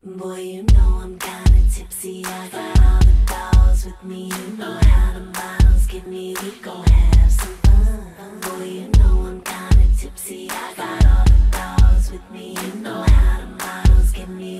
Boy, you know I'm kinda tipsy. I got all the dogs with me. You know how the bottles get me. We gon' have some fun. Boy, you know I'm kinda tipsy. I got all the dogs with me. You know how the bottles get me.